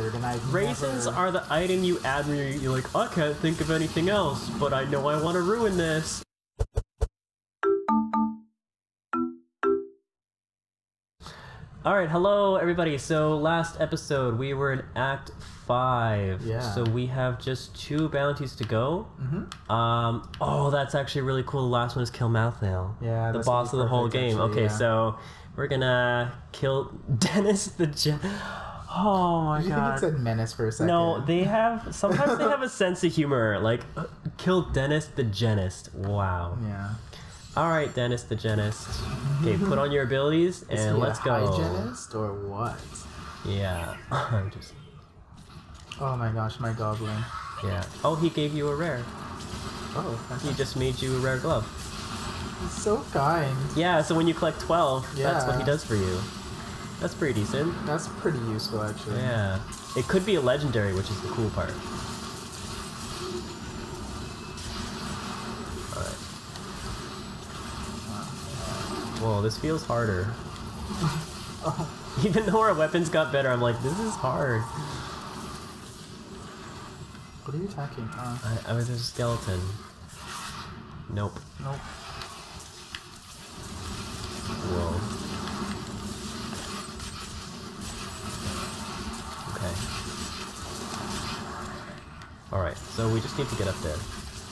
weird, and I've Raisins never... are the item you add when you're like, I can't think of anything else, but I know I want to ruin this. Alright, hello everybody. So last episode we were in Act 5. Yeah. So we have just 2 bounties to go. Mm-hmm. Oh, that's actually really cool. The last one is kill Mouthnail. Yeah, the that's boss of the whole perfect, game. actually, Okay, yeah. so we're gonna kill Dennis the Oh my Did you god. think it said menace for a second? No, sometimes they have a sense of humor. Like, kill Dennis the Genist. Wow. Yeah. Alright, Dennis the Genist. Okay, put on your abilities Is and he let's a go. hygienist or what? Yeah. I'm just... Oh my gosh, my goblin. Yeah. Oh, he gave you a rare. Oh, He just made you a rare glove. he's so kind. Yeah, so when you collect 12, that's what he Yeah. does for you. That's pretty decent. That's pretty useful, actually. Yeah. It could be a legendary, which is the cool part. Alright. Whoa, this feels harder. Oh, Even though our weapons got better, I'm like, this is hard. what are you attacking? I was a skeleton. Nope. Nope. Whoa. Okay. Alright, so we just need to get up there.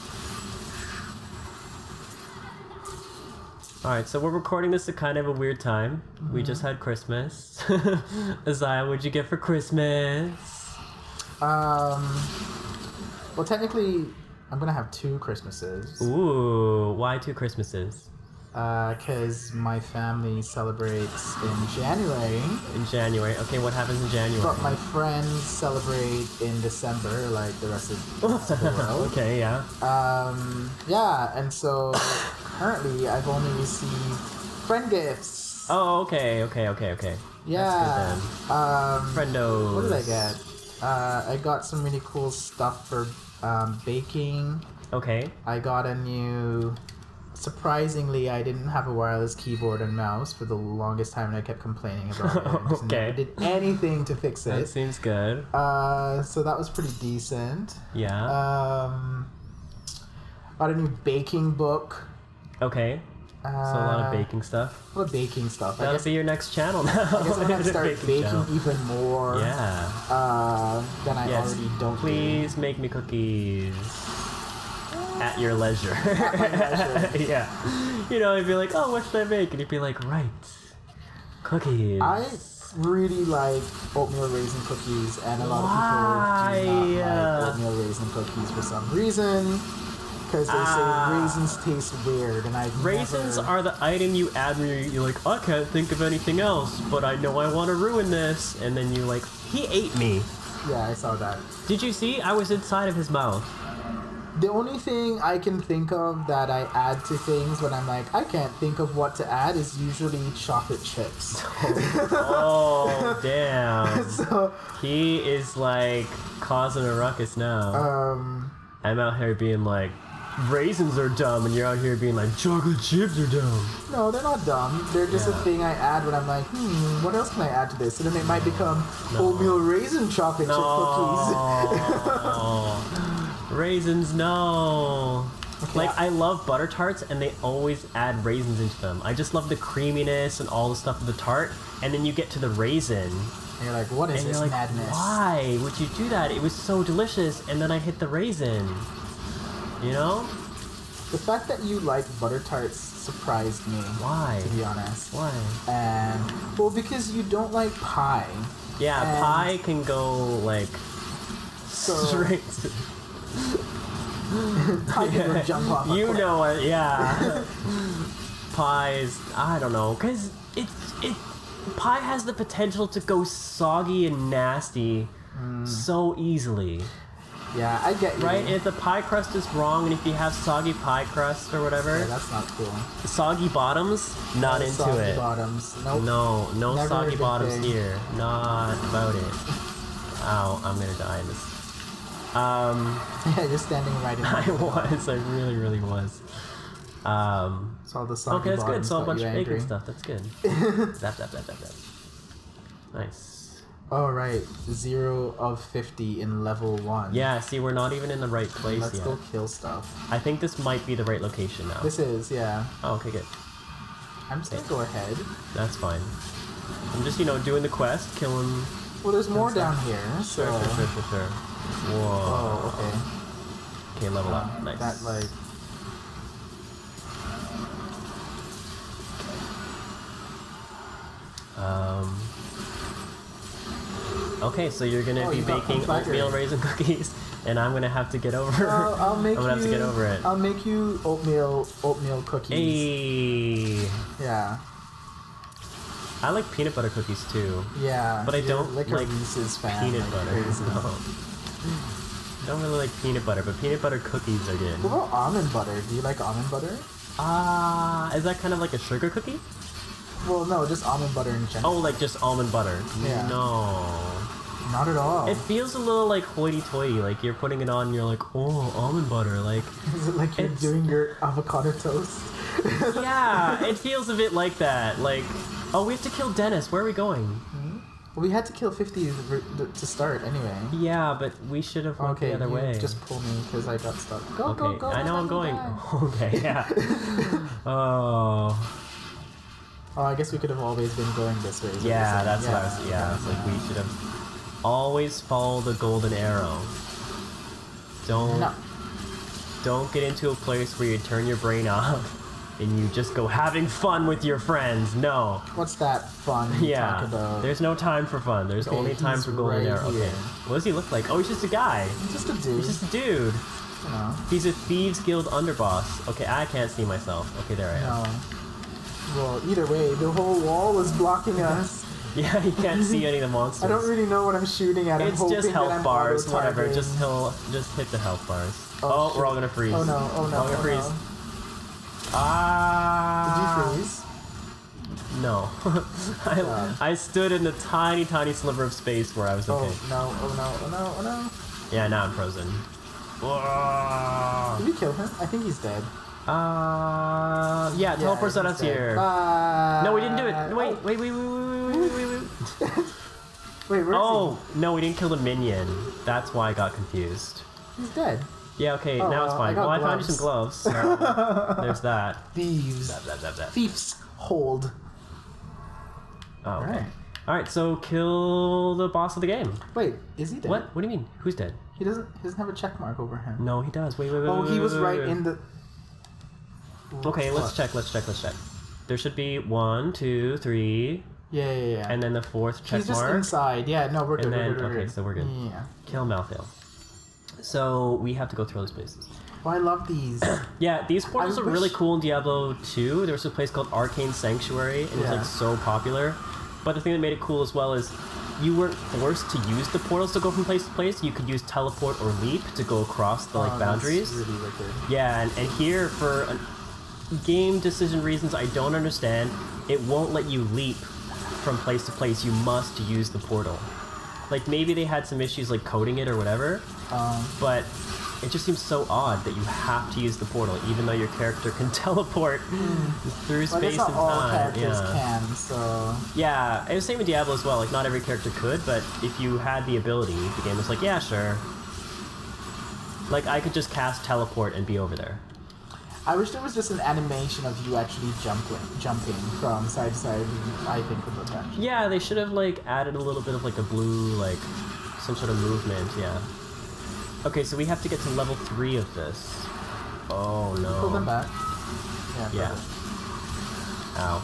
Alright, so we're recording this at kind of a weird time. We just had Christmas. Isaiah, what'd you get for Christmas? Well, technically, I'm gonna have 2 Christmases. Ooh, why 2 Christmases? Because my family celebrates in January, In January. Okay, what happens in January? but my friends celebrate in December, like the rest of the world. Okay, yeah. Yeah, and so currently I've only received friend gifts. Oh, okay. Yeah. That's good then. Friendos. What did I get? I got some really cool stuff for baking. Okay. I got a new... Surprisingly, I didn't have a wireless keyboard and mouse for the longest time, and I kept complaining about it. I just Okay. never did anything to fix That it. seems good. So that was pretty decent. Yeah. Got a new baking book. Okay. So a lot of baking stuff. A lot of baking stuff. I That'll guess be your next channel now. I'm gonna start baking channel. even more. Yeah. Than I Yes. already don't. Please make me cookies. At your leisure. At my leisure. Yeah. You know, you'd be like, oh, what should I make? And you'd be like, right. Cookies. I really like oatmeal raisin cookies, and a lot of people do Why? not like oatmeal raisin cookies for some reason. Because they say raisins taste weird, and I've Raisins never... are the item you add when you're like, I can't think of anything else, but I know I want to ruin this. And then you're like, he ate me. Yeah, I saw that. Did you see? I was inside of his mouth. The only thing I can think of that I add to things when I'm like, I can't think of what to add is usually chocolate chips. Oh, damn. So, He is like causing a ruckus now. I'm out here being like, raisins are dumb, and you're out here being like, chocolate chips are dumb. no, they're not dumb. They're just a Yeah. thing I add when I'm like, what else can I add to this? And then it might become oatmeal raisin chocolate chip cookies. No. Raisins, no. Okay, Like, I love butter tarts, and they always add raisins into them. I just love the creaminess and all the stuff of the tart, and then you get to the raisin, And you're like, what is and this you're like, madness? why would you do that? It was so delicious, and then I hit the raisin. You know? The fact that you like butter tarts surprised me. Why? To be honest. Why? And, well, because you don't like pie. Yeah, And- pie can go, like, So, straight. pie can go jump off a You cliff. know it, yeah. Pies, I don't know, because pie has the potential to go soggy and nasty so easily, Yeah, I get you. right? And if the pie crust is wrong, and if you have soggy pie crust or whatever, Yeah, that's not cool. soggy bottoms, not into Soggy it. bottoms. Nope. No Never a soggy good bottoms thing. here. Not about it. Ow, I'm gonna die in this. Yeah, you're standing right in I front of it. was. I really, really was. So all the soggy Okay, that's good. bottoms So a got bunch you of bacon angry. stuff. That's good. Zap, zap, zap, zap, zap. Nice. Oh, right. 0 of 50 in level 1. Yeah, see, we're not even in the right place Let's yet. go kill stuff. I think this might be the right location now. This is, yeah. Oh, okay, good. I'm just gonna go ahead. That's fine. I'm just, you know, doing the quest, killing... Well, there's more down here, so... Sure. Whoa. Oh, okay. Okay, level up. Nice. That, like... Okay, so you're gonna be you got baking conflagrated. oatmeal raisin cookies, and I'm gonna have to get over. I'll make I'm gonna have to get over it. I'll make you oatmeal cookies. Hey, Yeah. I like peanut butter cookies too. Yeah. But I you're don't like a like Reese's fan. Peanut like butter. crazy. No. I don't really like peanut butter, but peanut butter cookies are good. What about almond butter? Do you like almond butter? Is that kind of like a sugar cookie? Well, no, just almond butter in general. Oh, like just almond butter? Yeah. No. Not at all. It feels a little like hoity-toity, like you're putting it on and you're like, oh, almond butter, like... Is it like you're it's- doing your avocado toast? Yeah, it feels a bit like that, like... Oh, we have to kill Dennis, where are we going? Well, we had to kill 50 to start anyway. Yeah, but we should have went Okay, the other you way. just pull me because I got stuck. Go, Okay, go, go. I know let I'm me going. die. Okay, yeah. Oh... Oh, I guess we could have always been going this way. is what you're Yeah, saying. that's what I was. Yeah, it's like we should have always follow the golden arrow. No. Don't get into a place where you turn your brain off and you just go having fun with your friends. No. What's that fun you Yeah. talk about? There's no time for fun. There's Okay, only time he's for golden right arrow. Okay. here. What does he look like? Oh, he's just a guy. Just a dude. He's just a dude. You know. He's a Thieves Guild underboss. Okay, I can't see myself. Okay, there I am. No. Well, either way, the whole wall was blocking us. Yeah, you can't see any of the monsters. I don't really know what I'm shooting at. I'm It's hoping just that health I'm bars, whatever. auto-targeting. Just hit the health bars. Oh, Oh, we're shit. all gonna freeze. Oh no, oh no, We're all gonna oh freeze. no. Ah. Did you freeze? No. I stood in a tiny, tiny sliver of space where I was okay. Oh no, oh no, oh no, oh no. Yeah, now I'm frozen. Whoa. Did we kill him? I think he's dead. Yeah, teleports at he's us dead. here. Bye. No, we didn't do it. Oh. Wait. Wait, where is Oh, no, we didn't kill the minion. That's why I got confused. he? He's dead. Yeah, okay, Oh, now it's well, fine. I got Well, I found you some gloves. So there's that. Thieves. Thieves hold. Oh, okay. Alright. Alright, so kill the boss of the game. Wait, is he dead? What? What do you mean? Who's dead? He doesn't have a check mark over him. No, he does. Wait. Oh, he was right wait. in the... Okay, let's What? check. There should be 1, 2, 3, Yeah. and then the 4th check He's just mark. inside. Yeah, no, we're good. And then, we're good. okay, so we're good. Yeah. Kill Malthael. So we have to go through all these places. Well, I love these. Yeah, these portals I are really wish- cool in Diablo 2. There was a place called Arcane Sanctuary, and it was Yeah. like so popular. But the thing that made it cool as well is you weren't forced to use the portals to go from place to place. You could use teleport or leap to go across the Oh, like boundaries. That's really wicked. Yeah, and here for game decision reasons I don't understand, it won't let you leap from place to place. You must use the portal. Like maybe they had some issues like coding it or whatever, but it just seems so odd that you have to use the portal even though your character can teleport through Well, space that's not and all time. characters Yeah. can, so... Yeah, it was same with Diablo as well. Like not every character could, but if you had the ability, the game was like, yeah, sure. Like I could just cast teleport and be over there. I wish there was just an animation of you actually jumping from side to side. I think would look actually. Yeah, they should have like added a little bit of like a blue, like some sort of movement. Yeah. Okay, so we have to get to level 3 of this. Oh no. Pull them back. Yeah. perfect. Ow.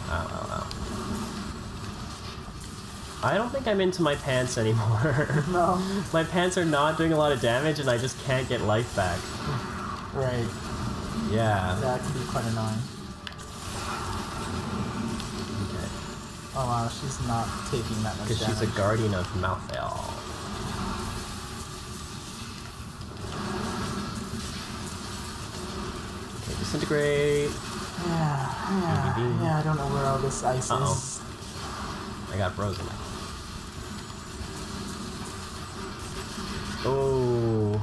I don't think I'm into my pants anymore. No. My pants are not doing a lot of damage, and I just can't get life back. Right. Yeah. That can be quite annoying. Okay. Oh wow, she's not taking that much Because damage. she's a guardian of Malthael. Okay, disintegrate. Yeah, I don't know where all this ice Uh-oh. is. I got frozen. Oh.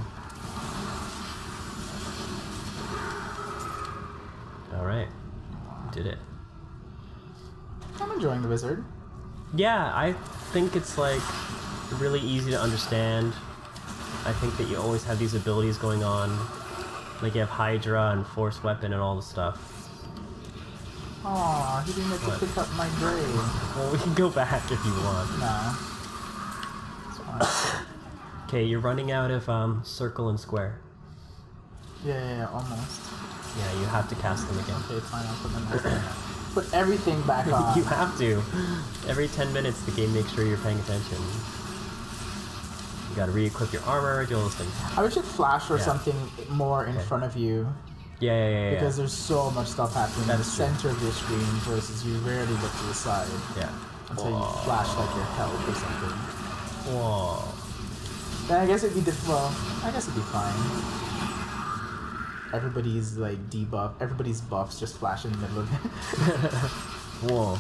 Alright. Did it. I'm enjoying the wizard. Yeah, I think it's like really easy to understand. I think that you always have these abilities going on. Like you have Hydra and Force Weapon and all the stuff. Aw, he didn't get to pick up my grave. Well, we can go back if you want. Nah. It's fine. Okay, you're running out of circle and square. Yeah, almost. Yeah, you have to cast them again. Okay, fine, I'll put them back. Put everything back on. You have to. Every 10 minutes, the game makes sure you're paying attention. You gotta re-equip your armor, do all those things. I wish it flash or Yeah. something more in Okay. front of you. Yeah. Because there's so much stuff happening in the That's true. center of your screen versus you rarely look to the side Yeah. until you flash like your health or something. Whoa. Then I guess it'd be well, I guess it'd be fine. Everybody's like debuff, everybody's buffs just flash in the middle of it. Whoa.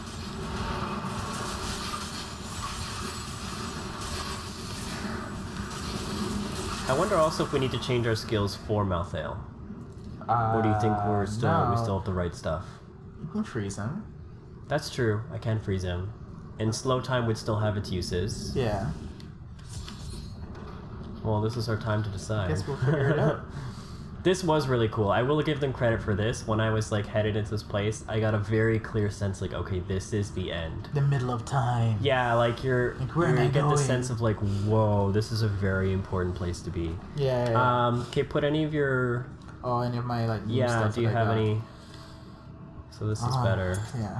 I wonder also if we need to change our skills for Malthael. Or do you think we no. still have the right stuff? You can freeze him. That's true. I can freeze him. And slow time would still have its uses. Yeah. Well, this is our time to decide. Guess we'll figure it out. This was really cool. I will give them credit for this. When I was like headed into this place, I got a very clear sense like, okay, this is the end. The middle of time. Yeah, like Where am I you get the going? sense of like, whoa, this is a very important place to be. Yeah. Okay, put any of your Oh, any of my like new yeah. stuff Do you that I have got. any? So this is better. Yeah.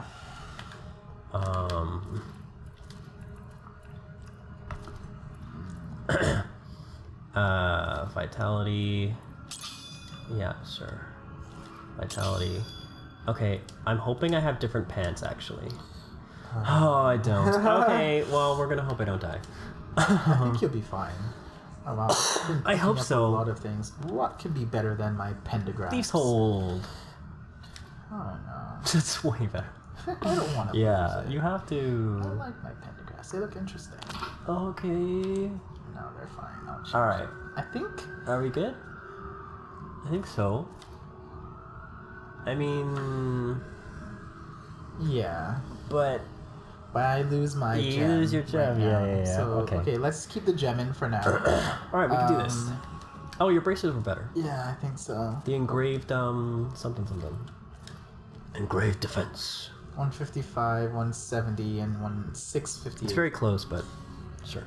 Vitality. Yeah, sure. Vitality. Okay, I'm hoping I have different pants actually. Oh, I don't. Okay, well, we're gonna hope I don't die. I think you'll be fine. Oh wow. I hope Picking up so. A lot of things. What could be better than my pentagram? Thieves Hold. Oh no. It's way better. I don't want to. Yeah, lose it. you have I to. like my pentagraphs. They look interesting. Okay. No, they're fine. I'll change All right. it. I think. Are we good? I think so. I mean, Yeah. but But I lose my You gem. lose your gem, right now. yeah. So, Okay. let's keep the gem in for now. all right, we can do this. Oh, your braces were better. Yeah, I think so. The engraved something. Engraved defense. 155, 170, and 658. It's very close, but sure.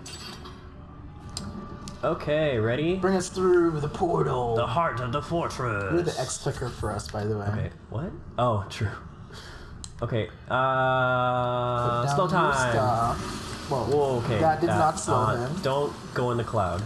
Okay, ready? Bring us through the portal. The heart of the fortress. You're the X clicker for us, by the way. Okay, what? Oh, true. Okay, Put down slow your time. stuff. Whoa. Whoa, okay. That did not slow him. Don't go in the cloud.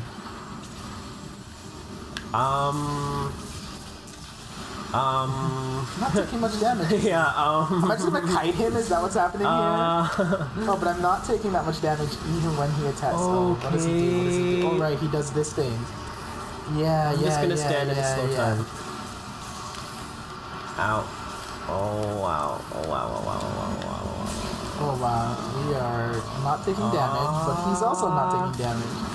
Not taking much damage. Yeah, Am I just gonna kite him? Is that what's happening here? Oh, but I'm not taking that much damage even when he attacks. Oh, what does he do? What does he do? Oh, right, he does this thing. Yeah, I'm just gonna stand in slow time. Ow. Oh, wow. Oh, wow, wow, wow, wow, wow, wow. Oh, wow. We are not taking damage, but he's also not taking damage.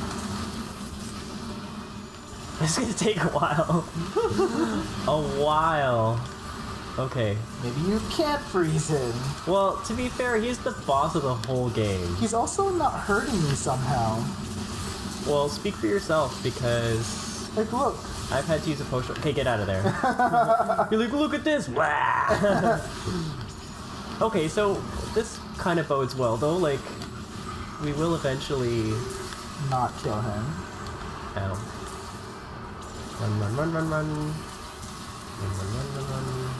It's gonna take a while. A while. Okay. Maybe you can't freeze him. Well, to be fair, he's the boss of the whole game. He's also not hurting me somehow. Well, speak for yourself, because Like, look. I've had to use a potion. Okay, get out of there. You're like, look at this! Wah! Okay, so this kind of bodes well, though. Like, we will eventually... Not kill him. Ow. Run, run, run, run, run. Run, run, run, run, run.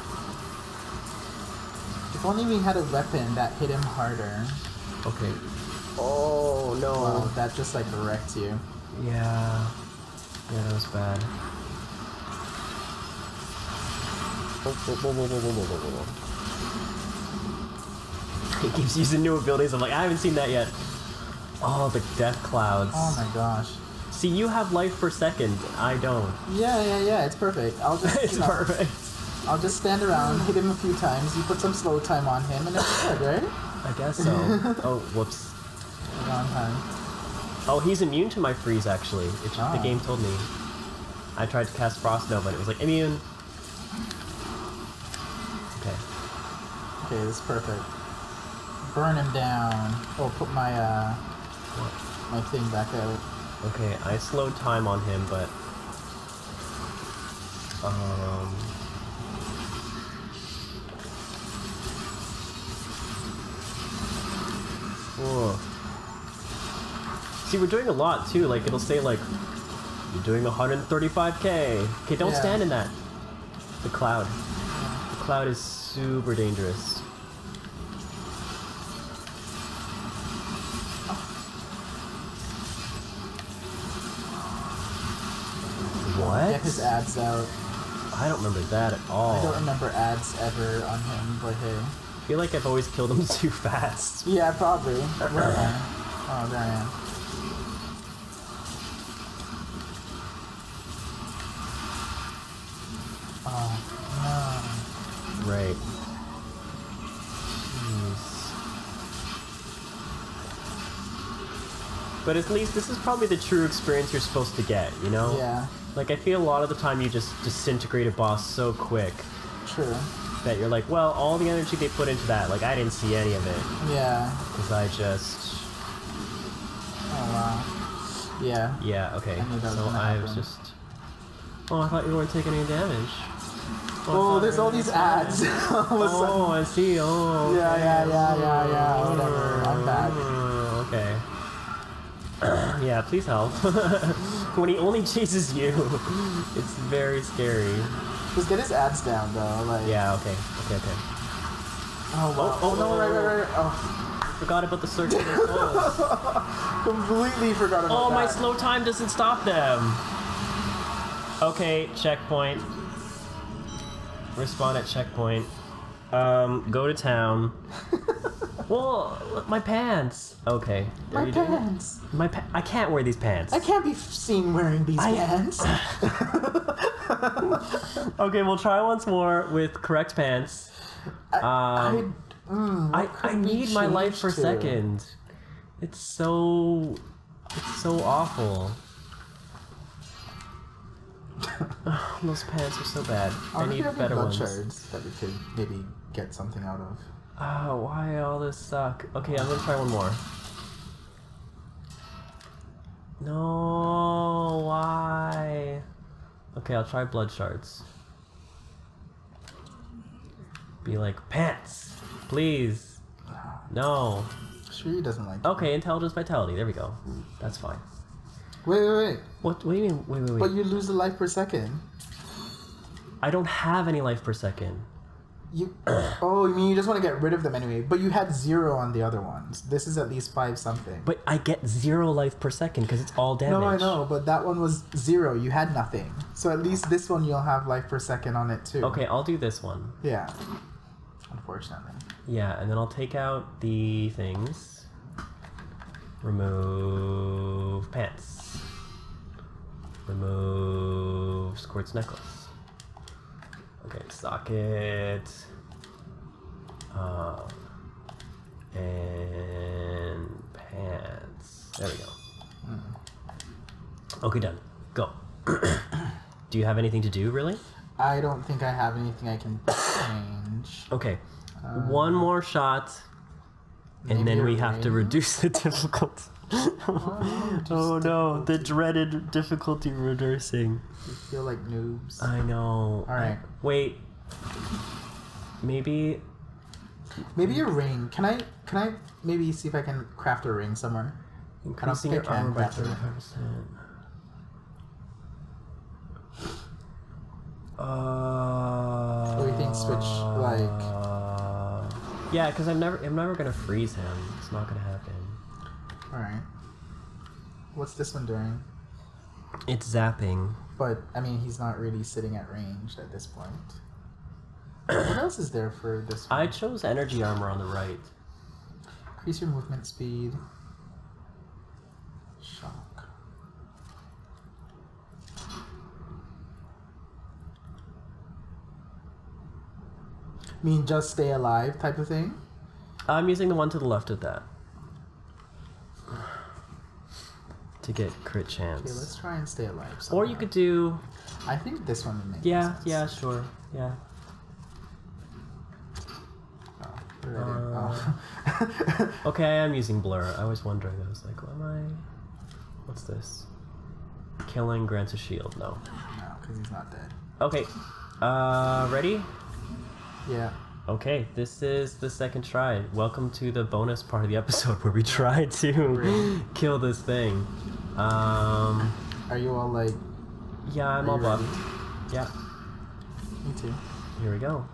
If only we had a weapon that hit him harder. Okay. Oh, no. Wow, that just, like, wrecked you. Yeah. Yeah, that was bad. He keeps using new abilities. I'm like, I haven't seen that yet. Oh, the death clouds. Oh my gosh. See, you have life per second. I don't. Yeah, it's perfect. I'll just, It's you know, perfect. I'll just stand around, hit him a few times, you put some slow time on him, and it's good, right? I guess so. Oh, whoops. Wrong time. Oh, he's immune to my freeze, actually. It just, the Ah. game told me. I tried to cast Frost Nova, and it was like, immune. Okay. Okay, this is perfect. Burn him down. Oh, put my, my thing back out. Okay, I slowed time on him, but whoa. See, we're doing a lot too. Like it'll say like you're doing 135k. Okay, don't Yeah. stand in that. The cloud. The cloud is super dangerous. What? Get his ads out. I don't remember that at all. I don't remember ads ever on him, but hey. I feel like I've always killed him too fast. Yeah, probably. Where am I? Oh, there I am. Oh, no. Right. Jeez. But at least this is probably the true experience you're supposed to get, you know? Yeah, Like, I feel a lot of the time you just disintegrate a boss so quick true. that you're like, well, all the energy they put into that, like, I didn't see any of it. Yeah. Because I just... Oh, wow. Yeah. Yeah, okay. I knew that was So gonna I was happen. just... Oh, I thought you weren't taking any damage. Oh, there's all these ads. All of a sudden. Oh, I see. Oh, Yeah, okay. yeah. Whatever. I'm back. Okay. Yeah, please help. When he only chases you, it's very scary. Just get his ads down, though. Like. Yeah, okay. Oh, wow. Oh, no, right. Oh, Forgot about the circular clothes. completely forgot about Oh, that. my slow time doesn't stop them. Okay, checkpoint. Respawn at checkpoint. Go to town. Well, my pants. Okay. Are My you doing it? pants. I can't wear these pants. I can't be seen wearing these pants. Okay, we'll try once more with correct pants. What I could we need my life per change to? second. It's so awful. Those pants are so bad. I need better blood ones. shards that we could maybe get something out of. Oh, why all this suck? Okay, I'm gonna try one more. No, why? Okay, I'll try blood shards. Be like, pants, please. No. Sure, he doesn't like. Okay, intelligence, vitality. There we go. That's fine. Wait. What do you mean? Wait. But you lose a life per second. I don't have any life per second. You. Oh, you mean you just want to get rid of them anyway? But you had 0 on the other ones. This is at least 5 something. But I get 0 life per second because it's all damage. No, I know, but that one was 0. You had nothing. So at least this one you'll have life per second on it too. Okay, I'll do this one. Yeah. Unfortunately. Yeah, and then I'll take out the things. Remove pants. Remove Squirt's necklace. Okay, socket. And pants. There we go. Okay, done. Go. Do you have anything to do, really? I don't think I have anything I can change. Okay. One more shot, and Maybe then we a have to ring? reduce the difficulty. Oh no, the dreaded difficulty reducing. We feel like noobs. I know. Alright. Wait. Maybe. Maybe a ring. Can I maybe see if I can craft a ring somewhere? Increasing think your I can armor by craft it. 35%. What do you think? Switch like. Yeah, because I'm never gonna freeze him. It's not gonna happen. Alright. What's this one doing? It's zapping. But I mean, he's not really sitting at range at this point. What else is there for this one? I chose energy armor on the right. Increase your movement speed. Shock. Mean just stay alive type of thing? I'm using the one to the left of that. To get crit Okay, chance. let's try and stay alive. Or somewhere. you could do... I think this one would make Yeah, sense. yeah, sure. Yeah. Oh, where did I- oh. Okay, I am using blur. I was wondering. I was like, am I... What's this? Killing grants a shield. No. No, because he's not dead. Okay. Ready? Yeah. Okay, this is the second try. Welcome to the bonus part of the episode where we try to kill this thing. Are you all like... Yeah, I'm all buffed. Yeah. Me too. Here we go.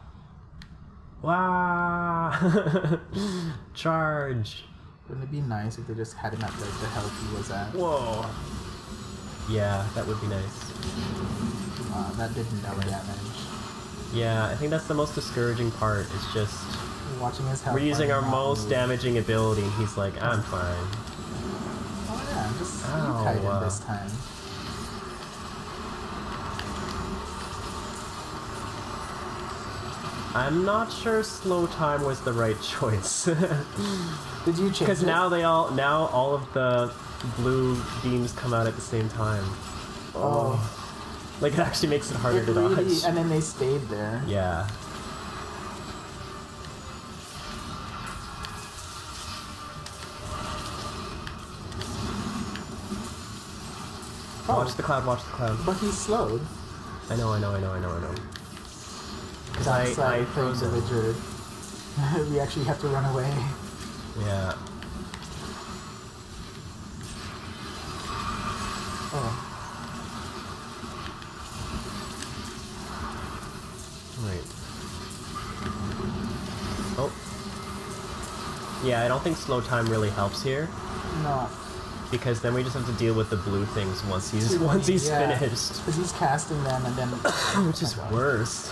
Wow! Charge! Wouldn't it be nice if they just had him at like the health he was at? Whoa! Yeah, that would be nice. That did no damage. Yeah, I think that's the most discouraging part. It's just Watching his health. we're using our bar not most move. damaging ability, and he's like, I'm fine. Oh yeah, just Ow, kite him this time. I'm not sure slow time was the right choice. Did you change Because it? now all of the blue beams come out at the same time. Oh. Like it actually makes it harder It to really, dodge. and then they stayed there. Yeah. Oh, Watch the cloud, watch the cloud. but he slowed. I know. Because That's I playing froze the it. wizard. We actually have to run away. Yeah. Oh. Wait. Oh. Yeah, I don't think slow time really helps here. No. Because then we just have to deal with the blue things once he's Too many, finished. Because he's casting them and then... Which is worse.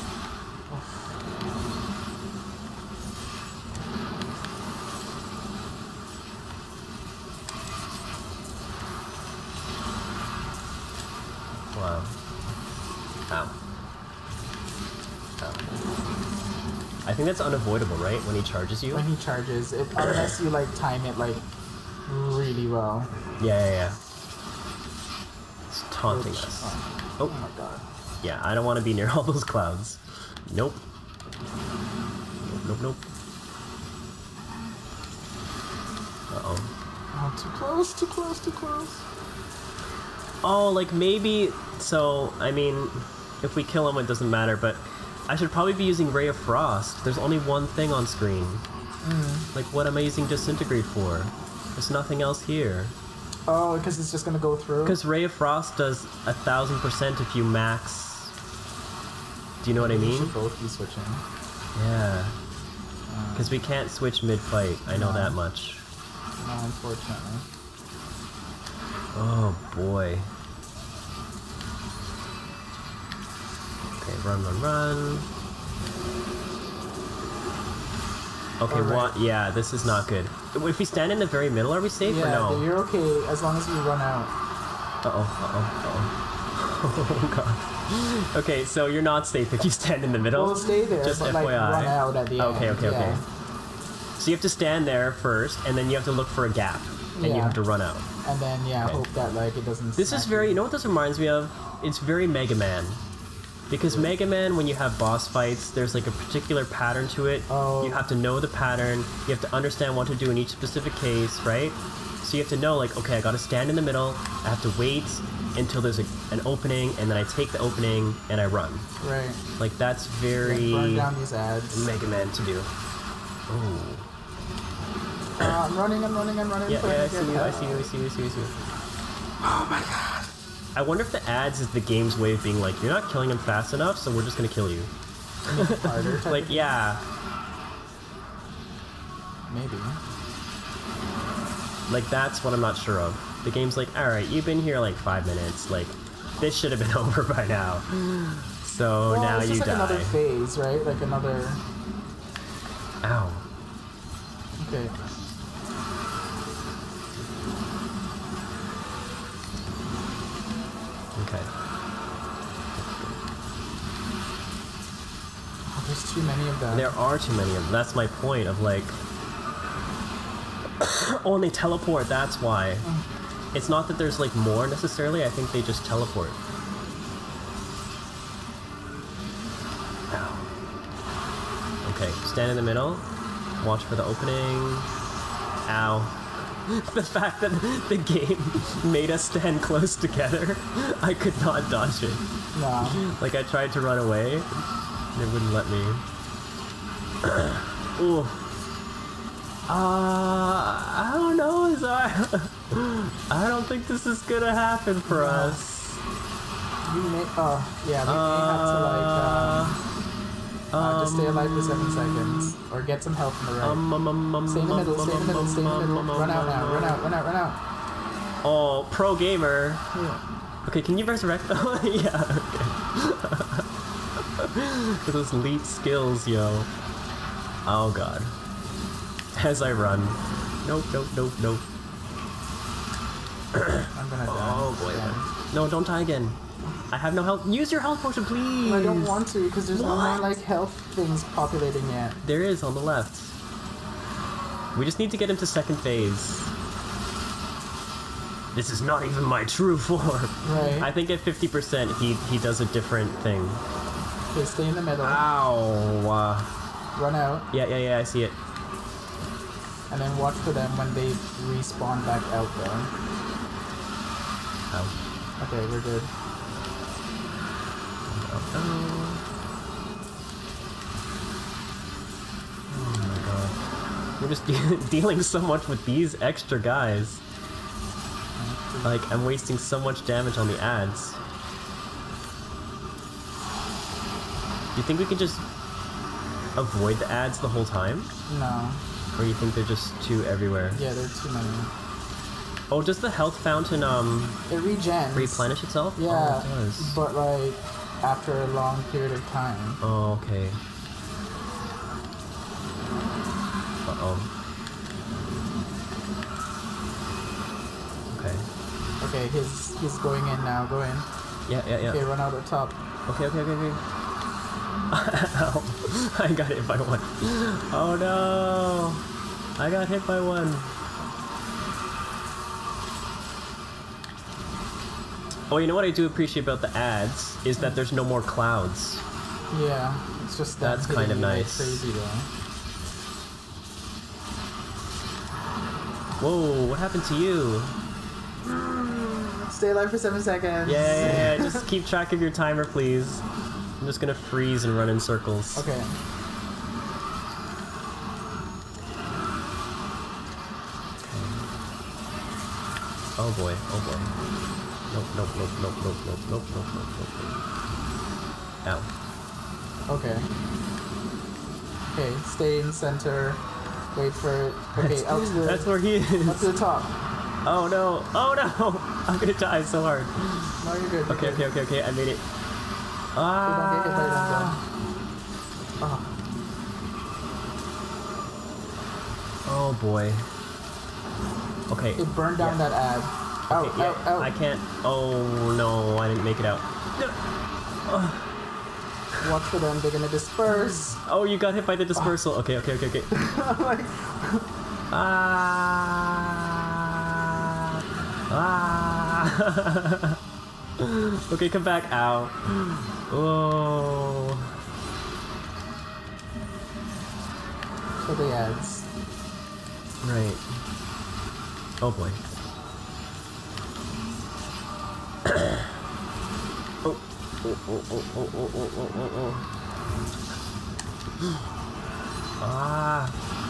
Wow. Ow. Ow. I think that's unavoidable, right? When he charges you? When he charges, unless you like time it like really well. Yeah. It's taunting Which- us. Oh Oh, my god. yeah, I don't want to be near all those clouds. Nope. Nope. Uh-oh. Oh, too close. Oh, like maybe... So, I mean, if we kill him, it doesn't matter, but I should probably be using Ray of Frost. There's only one thing on screen. Like, what am I using Disintegrate for? There's nothing else here. Oh, because it's just gonna go through? Because Ray of Frost does 1000% if you max... Do you know what I We mean? should both be switching. Yeah. Because we can't switch mid-fight. I know No. that much. No, unfortunately. Oh, boy. Okay, run. Okay, Alright. what? Yeah, this is not good. If we stand in the very middle, are we safe or Yeah, no? you're okay as long as you run out. Uh-oh. Oh, God. Okay, so you're not safe if you stand in the middle? We'll stay there, Just but FYI. like run out at the end. Okay. Yeah. So you have to stand there first, and then you have to look for a gap, and you Yeah. have to run out. And then Okay. hope that like it doesn't. This is smack very, you. you know what this reminds me of? It's very Mega Man. Because Mega Man, when you have boss fights, there's like a particular pattern to it. Oh. You have to know the pattern, you have to understand what to do in each specific case, right? So you have to know, like, okay, I gotta stand in the middle, I have to wait until there's an opening, and then I take the opening and I run. Right. Like, that's very Burn down these ads. Mega Man to do. Oh. I'm running. Yeah, I see you. Oh my god. I wonder if the ads is the game's way of being like, you're not killing him fast enough, so we're just gonna kill you. Harder. type Like, of- yeah. Maybe. Like, that's what I'm not sure of. The game's like, alright, you've been here like 5 minutes, like, this should have been over by now. So Well, now it's you just like die. another phase, right? Like another. Ow. Okay. Okay. Oh, there's too many of them. There are too many of them. That's my point of like... oh, and they teleport, that's why. It's not that there's like more necessarily, I think they just teleport. Ow. Okay, stand in the middle. Watch for the opening. Ow. The fact that the game made us stand close together, I could not dodge it. No. Like, I tried to run away, and it wouldn't let me. Ooh. I don't know, I don't think this is gonna happen for us. We may, yeah, we may have to like, just stay alive for 7 seconds, or get some help from the right. Stay in the middle, stay in the middle, stay in the middle. Run out now, run out, run out, run out. Oh, pro gamer. Yeah. Okay, can you resurrect them? Yeah, okay. Those leap skills, yo. Oh god. As I run. Nope, nope, nope, nope. I'm gonna die. Oh boy. Yeah. No, don't die again. I have no health. Use your health potion, please! I don't want to, because there's no more, What? like, health things populating yet. There is on the left. We just need to get into second phase. This is not even my true form. Right. I think at 50% he does a different thing. Okay, stay in the middle. Ow. Run out, Yeah, I see it. and then watch for them when they respawn back out there. Ow. Okay, we're good. Oh my god. We're just dealing so much with these extra guys. Like, I'm wasting so much damage on the ads. Do you think we can just avoid the ads the whole time? No. Or you think they're just too everywhere? Yeah, there are too many. Oh, does the health fountain It regens. replenish itself? Yeah, Oh, it does. but like after a long period of time. Oh, okay. Uh-oh. Okay. Okay, he's going in now. Go in. Yeah. Okay, run out the top. Okay. Ow. I got hit by one. Oh no! I got hit by one. Oh, you know what I do appreciate about the ads is that there's no more clouds. Yeah, it's just that That's kind of hitting you like nice. crazy though. Whoa, what happened to you? Stay alive for 7 seconds. Yeah, just keep track of your timer, please. I'm just gonna freeze and run in circles. Okay. Oh boy. Nope. Ow. Okay. Okay, stay in center. Wait for it. Okay, out to the That's where he up to is. the top. Oh no! I'm gonna die so hard. No, you're good. You're good. Okay, I made it. Don't get hit by them, Ah! Oh. Oh boy. Okay. It burned down Yeah. that ad. Out, Okay, yeah, out. I can't. Oh no, I didn't make it out. Watch for them. They're gonna disperse. Oh, you got hit by the dispersal. Okay. Like, Ah. Okay, come back. Ow. Oh. for the ads. Right. Oh boy. Oh. Ah.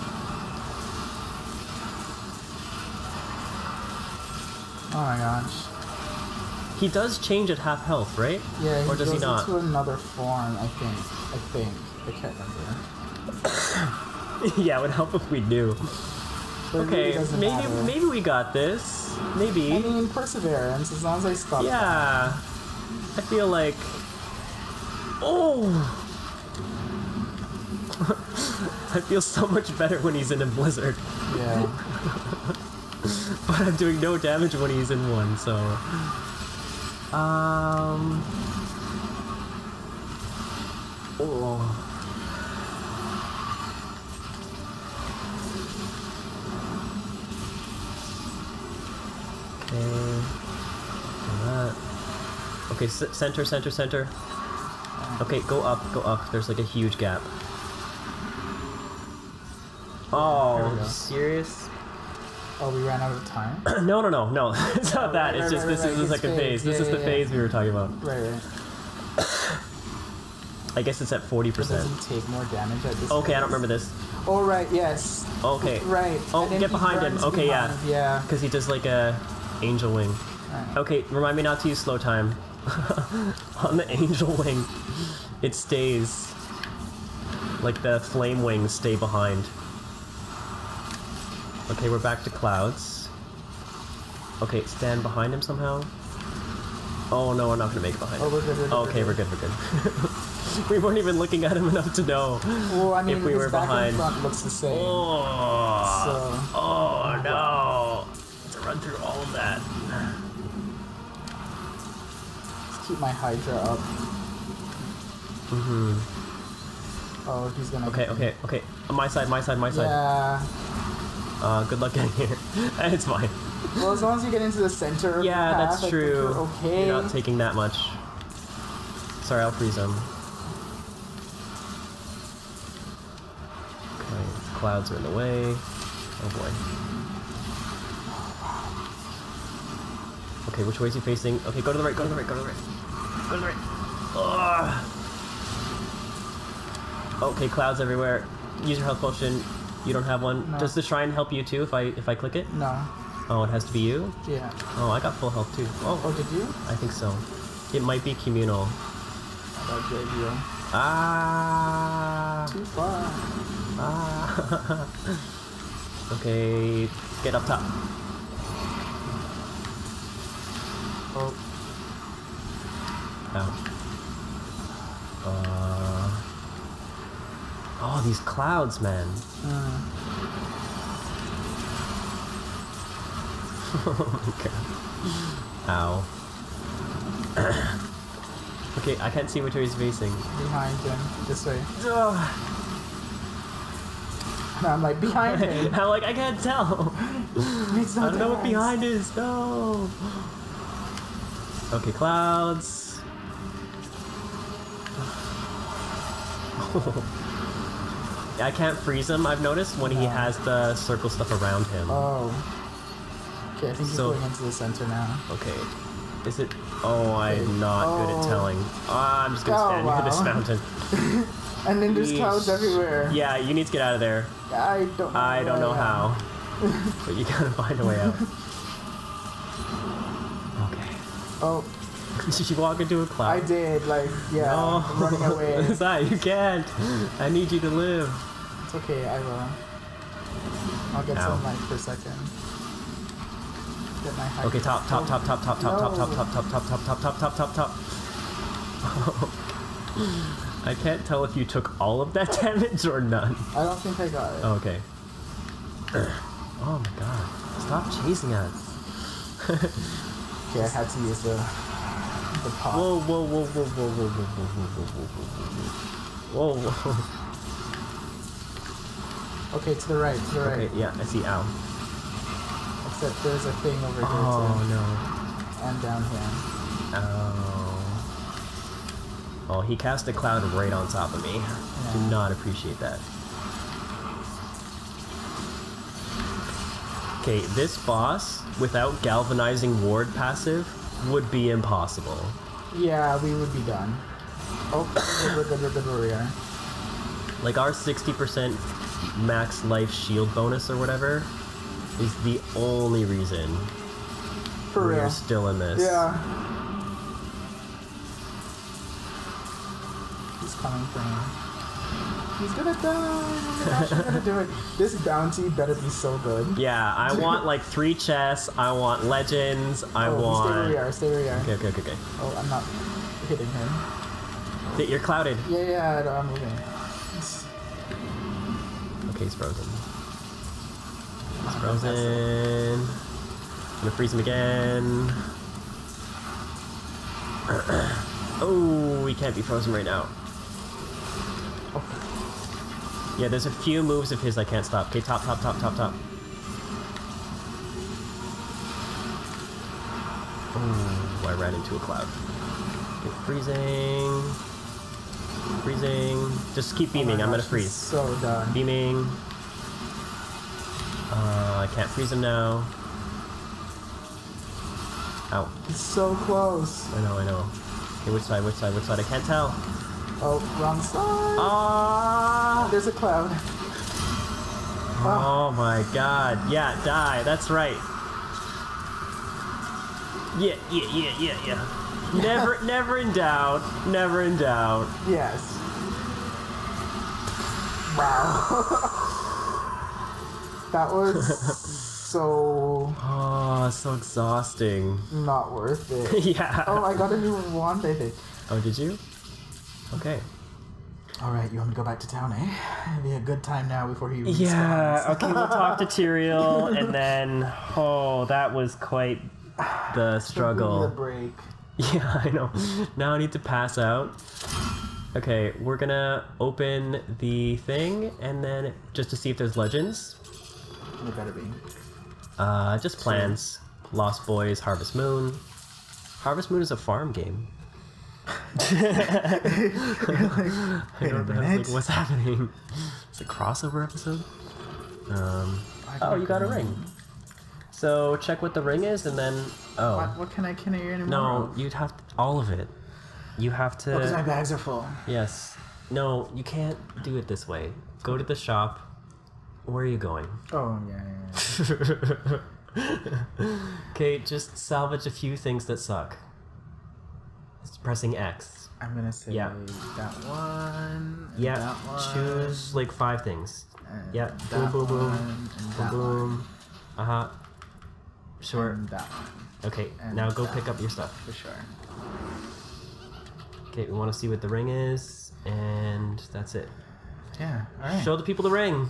Oh my gosh. He does change at half health, right? Yeah, Or does he goes not? into another form, I think. I can't remember. Yeah, it would help if we knew. But it really Okay, doesn't matter. maybe we got this. Maybe. I mean, perseverance, as long as I stop. Yeah. I feel like. Oh! I feel so much better when he's in a blizzard. Yeah. But I'm doing no damage when he's in one, so. Oh. Okay. That. Okay, center. Okay, go up. There's like a huge gap. There Oh, we go. serious? Oh, we ran out of time? No. It's not that. It's just this is the second phase. This is the phase we were talking about. Right. I guess it's at 40%. It doesn't take more damage at this Okay, phase. I don't remember this. Oh, right, yes. Okay. Right. Oh, And then get he behind him. runs Okay, behind. Yeah. Because he does like a angel wing. Right. Okay, remind me not to use slow time. On the angel wing, it stays. Like the flame wings stay behind. Okay, we're back to clouds. Okay, stand behind him somehow. Oh no, we're not gonna make it behind him. Oh, we're good. Okay, we're good. We weren't even looking at him enough to know Well, I mean, if we were his back behind. and front looks the same. Oh, So, oh no! To run through all of that. let's keep my Hydra up. Oh, he's gonna. Okay. My side. Yeah. Good luck getting here. It's fine. Well, as long as you get into the center of Yeah, the path, that's I think true. you're okay. You're not taking that much. Sorry, I'll freeze him. Okay, clouds are in the way. Oh boy. Okay, which way is he facing? Okay, go to the right. Go to the right. Ugh. Okay, clouds everywhere. Use your health potion. You don't have one. No. Does the shrine help you too if I click it? No. Oh, it has to be you? Yeah. Oh, I got full health too. Oh, did you? I think so. It might be communal. About JBO. Ah. Too far. Ah. Okay, get up top. Oh. Ow. Oh, these clouds, man. Okay. Ow. Okay, I can't see which way he's facing. Behind him. This way. Ugh. No, I'm like, behind him. I'm like, I can't tell. Makes no I don't know what difference. behind is. No. Okay, clouds. I can't freeze him, I've noticed, when he has the circle stuff around him. Oh. Okay, I think he's So- going into the center now. Okay. Is it... Oh, I'm not good at Oh. telling. I'm just gonna Oh, stand near this wow. mountain. And then there's clouds Yeesh. everywhere. Yeah, you need to get out of there. I don't know. I don't know where I am. how. But you gotta find a way out. Okay. Oh, Did you walk into a cloud? I did. Like, yeah, No. I'm running away. Zai, you can't. I need you to live. It's okay, I will. I'll get Ow. some light for a second. Get my high. Okay, top. I can't tell if you took all of that damage or none. I don't think I got it. Okay. Oh my god. Stop chasing us. Okay, I had to use the pot. Whoa. Okay, to the right, Okay, yeah, I see. Ow. Except there's a thing over here Oh too. no. And down here. Oh. Oh, he cast a cloud right on top of me. Do Yeah. not appreciate that. Okay, this boss, without galvanizing ward passive, would be impossible. Yeah, we would be done. Oh, we're here. Like our 60% max life shield bonus or whatever is the only reason For we're real. still in this. Yeah. He's coming for me. He's gonna die. Oh my gosh, I'm gonna do it. This bounty better be so good. Yeah, I want like 3 chests, I want legends, I Oh, want... stay where we are, stay where we are. Okay. Oh, I'm not hitting him. You're clouded. Yeah, I'm moving. Okay, he's frozen. He's frozen. I'm gonna freeze him again. Oh, he can't be frozen right now. Yeah, there's a few moves of his I can't stop. Okay, top. Oh, I ran into a cloud. Okay, freezing. Just keep beaming, Oh my I'm gonna gosh, freeze. he's so done. Beaming. I can't freeze him now. Ow. He's so close. I know, I know. Okay, which side, which side, which side? I can't tell. Oh, wrong side. Ah! There's a cloud. Oh my god. Yeah, die. That's right. Yeah. Never in doubt. Never in doubt. Yes. Wow. That was so Oh, so exhausting. not worth it. Yeah. Oh, I got a new wand, I think. Oh, did you? Okay. Alright, you want me to go back to town, eh? It'd be a good time now before he respawns. Yeah, okay, we'll talk to Tyrael, and then, oh, that was quite the struggle. Give me the break. Yeah, I know. Now I need to pass out. Okay, we're gonna open the thing, and then just to see if there's legends. It better be. Just plans. Lost Boys, Harvest Moon. Harvest Moon is a farm game. Wait a minute. What's happening? It's a crossover episode? Oh, you got a ring. So check what the ring is, and then What can I hear anymore? no, you'd have to, all of it. You have to. Because my bags are full. Yes. No, you can't do it this way. Go to the shop. Where are you going? Oh yeah. Okay, just salvage a few things that suck. It's pressing X. I'm gonna say Yeah. that one. And Yeah, that one, choose like 5 things. and Yeah, that boom, boom, boom. one, and Boom, that boom. Uh-huh. Sure. one, and that one. Okay, And now go that pick up one, your stuff. for sure. Okay, we want to see what the ring is, and that's it. Yeah. All right. Show the people the ring.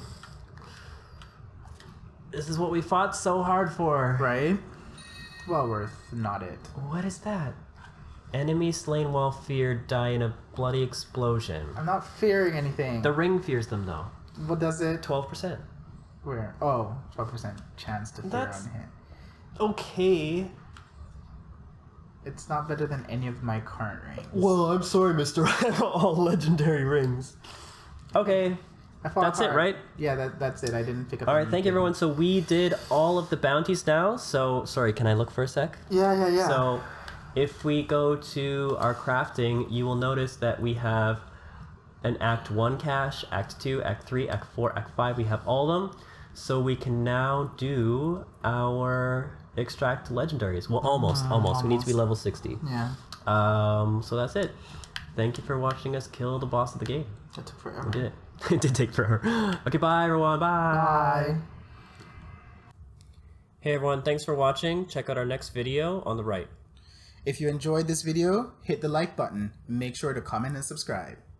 This is what we fought so hard for. Right. Well worth not it. What is that? Enemies slain while feared die in a bloody explosion. I'm not fearing anything. The ring fears them though. What does it? 12%. Where? Oh, 12% chance to fear That's- on hit. Okay. It's not better than any of my current rings. Well, I'm sorry, Mr. All legendary rings. Okay. I fought That's it, hard. right? Yeah, that's it. I didn't pick up. All right, thank you anything. everyone. So we did all of the bounties now. So, sorry, can I look for a sec? Yeah. So, if we go to our crafting, you will notice that we have an Act 1 cache, Act 2, Act 3, Act 4, Act 5. We have all of them. So we can now do our extract legendaries. Well, almost. We need to be level 60. Yeah. So that's it. Thank you for watching us kill the boss of the game. That took forever. We did it. It did take forever. Okay, bye everyone. Bye. Hey everyone, thanks for watching. Check out our next video on the right. If you enjoyed this video, hit the like button. Make sure to comment and subscribe.